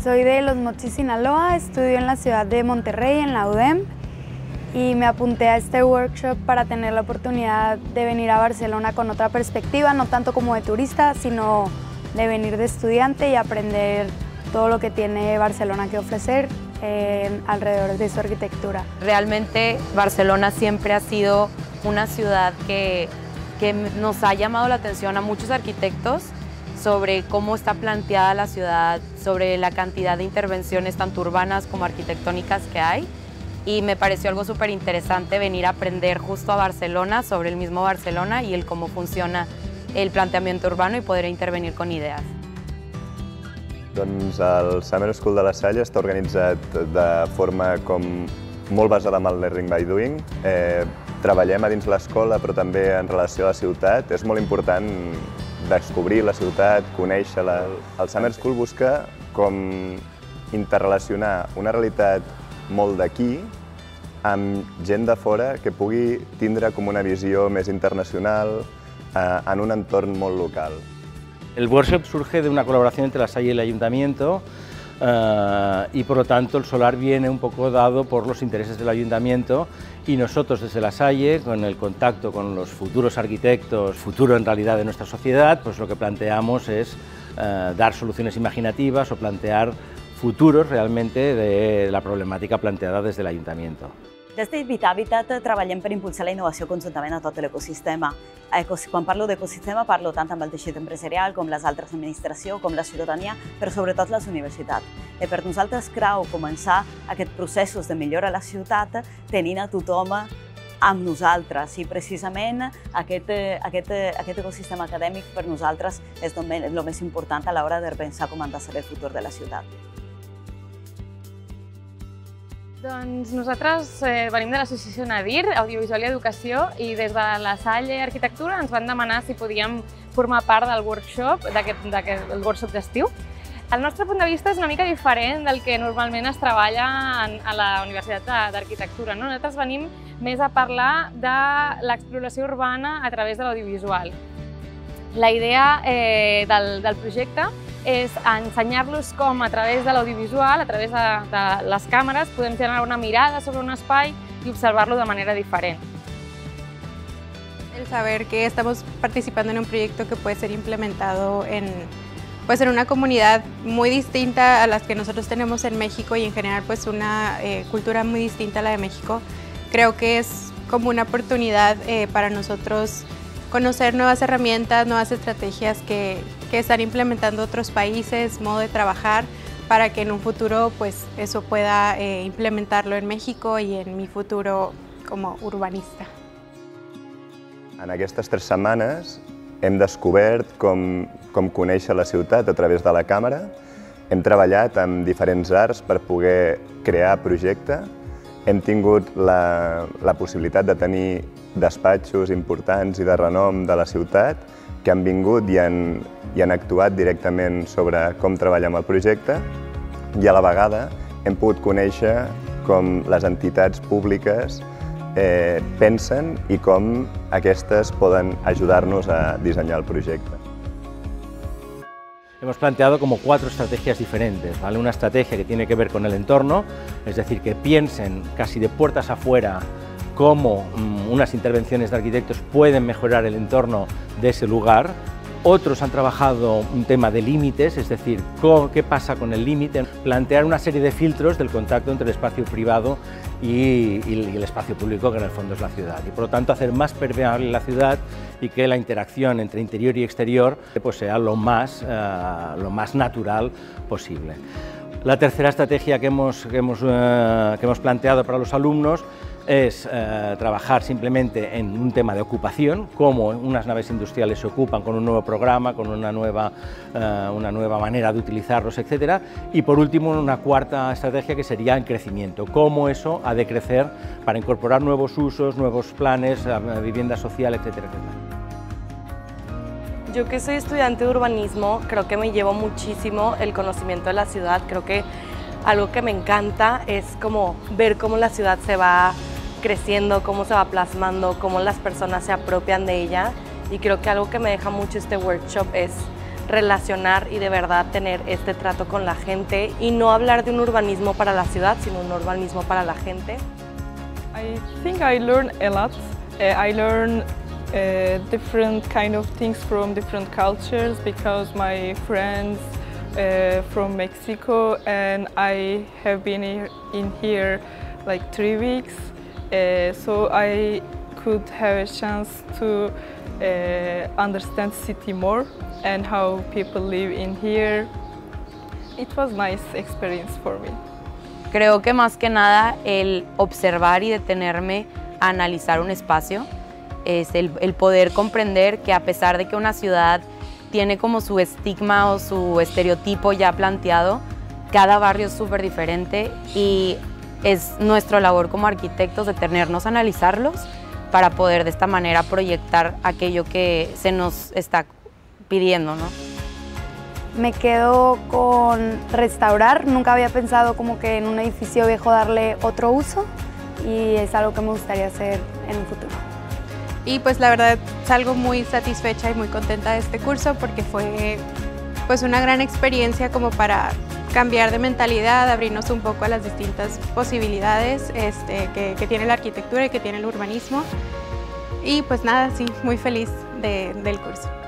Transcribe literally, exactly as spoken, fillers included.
Soy de Los Mochis, Sinaloa, estudio en la ciudad de Monterrey, en la U D E M, y me apunté a este workshop para tener la oportunidad de venir a Barcelona con otra perspectiva, no tanto como de turista, sino de venir de estudiante y aprender todo lo que tiene Barcelona que ofrecer eh, alrededor de su arquitectura. Realmente Barcelona siempre ha sido una ciudad que, que nos ha llamado la atención a muchos arquitectos sobre cómo está planteada la ciudad, sobre la cantidad de intervenciones tanto urbanas como arquitectónicas que hay, y me pareció algo súper interesante venir a aprender justo a Barcelona sobre el mismo Barcelona y el cómo funciona el planteamiento urbano y poder intervenir con ideas. Doncs el Summer School de La Salle està organitzat de forma com molt basada en el Learning by Doing. Eh, treballem a dins l'escola però també en relació a la ciutat. És molt important descobrir la ciutat, conèixer-la. El Summer School busca com interrelacionar una realitat molt d'aquí amb gent de fora que pugui tindre com una visió més internacional eh, en un entorn molt local. El workshop surge de una colaboración entre La Salle y el Ayuntamiento uh, y por lo tanto el solar viene un poco dado por los intereses del Ayuntamiento y nosotros desde La Salle, con el contacto con los futuros arquitectos, futuro en realidad de nuestra sociedad, pues lo que planteamos es uh, dar soluciones imaginativas o plantear futuros realmente de la problemàtica planteada des de l'Ajuntament. Des de Vitavitat treballem per impulsar la innovació conjuntament a tot l'ecosistema. Quan parlo d'ecosistema parlo tant amb el teixit empresarial com les altres administracions, com la ciutadania, però sobretot les universitats. Per nosaltres creu començar aquests processos de millora a la ciutat tenint a tothom amb nosaltres i precisament aquest, aquest, aquest ecosistema acadèmic per nosaltres és el més important a l'hora de pensar com ha de ser el futur de la ciutat. Doncs nosaltres eh, venim de l'associació Nadir, Audiovisual i Educació, i des de La Salle Arquitectura ens van demanar si podíem formar part del workshop, del workshop d'estiu. El nostre punt de vista és una mica diferent del que normalment es treballa en, a la Universitat d'Arquitectura. No? Nosaltres venim més a parlar de l'exploració urbana a través de l'audiovisual. La idea eh, del, del projecte és ensenyar-los com a través de l'audiovisual, a través de, de les càmeres, podem generar una mirada sobre un espai y observarlo de manera diferente. El saber que estamos participando en un proyecto que puede ser implementado en, pues en una comunidad muy distinta a las que nosotros tenemos en México y en general pues una eh, cultura muy distinta a la de México, creo que es como una oportunidad eh, para nosotros conocer nuevas herramientas, nuevas estrategias que, que están implementando otros países, modo de trabajar, para que en un futuro pues, eso pueda eh, implementarlo en México y en mi futuro como urbanista. En aquestes tres setmanes hem descobert com, com conèixer la ciutat a través de la càmera, hem treballat amb diferents arts per poder crear projecte, hem tingut la, la possibilitat de tenir despatxos importants i de renom de la ciutat que han vingut i han, i han actuat directament sobre com treballar amb el projecte i a la vegada hem pogut conèixer com les entitats públiques eh, pensen i com aquestes poden ajudar-nos a dissenyar el projecte. Hemos planteado como cuatro estrategias diferentes, ¿vale? Una estrategia que tiene que ver con el entorno, es decir, que piensen casi de puertas afuera cómo mmm, unas intervenciones de arquitectos pueden mejorar el entorno de ese lugar. Otros han trabajado un tema de límites, es decir, qué pasa con el límite, plantear una serie de filtros del contacto entre el espacio privado y, y el espacio público, que en el fondo es la ciudad, y por lo tanto hacer más permeable la ciudad y que la interacción entre interior y exterior pues, sea lo más, uh, lo más natural posible. La tercera estrategia que hemos, que hemos, uh, que hemos planteado para los alumnos es eh, trabajar simplemente en un tema de ocupación, cómo unas naves industriales se ocupan con un nuevo programa, con una nueva, eh, una nueva manera de utilizarlos, etcétera. Y por último, una cuarta estrategia que sería en crecimiento, cómo eso ha de crecer para incorporar nuevos usos, nuevos planes, vivienda social, etcétera, etcétera. Yo que soy estudiante de urbanismo, creo que me llevo muchísimo el conocimiento de la ciudad. Creo que algo que me encanta es como ver cómo la ciudad se va creciendo, cómo se va plasmando, cómo las personas se apropian de ella, y creo que algo que me deja mucho este workshop es relacionar y de verdad tener este trato con la gente y no hablar de un urbanismo para la ciudad, sino un urbanismo para la gente. I think I learned a lot. Uh, I learned uh, different kind of things from different cultures because my friends uh, from Mexico and I have been in here like three weeks, uh, so I could have a chance to uh, understand city more and how people live in here. It was a nice experience for me. Creo que más que nada el observar y detenerme a analizar un espacio es el, el poder comprender que a pesar de que una ciudad tiene como su estigma o su estereotipo ya planteado, cada barrio es súper diferente y es nuestra labor como arquitectos detenernos a analizarlos para poder de esta manera proyectar aquello que se nos está pidiendo, ¿no? Me quedo con restaurar. Nunca había pensado como que en un edificio viejo darle otro uso y es algo que me gustaría hacer en un futuro. Y pues la verdad salgo muy satisfecha y muy contenta de este curso porque fue pues una gran experiencia como para cambiar de mentalidad, abrirnos un poco a las distintas posibilidades este, que, que tiene la arquitectura y que tiene el urbanismo. Y pues nada, sí, muy feliz de, del curso.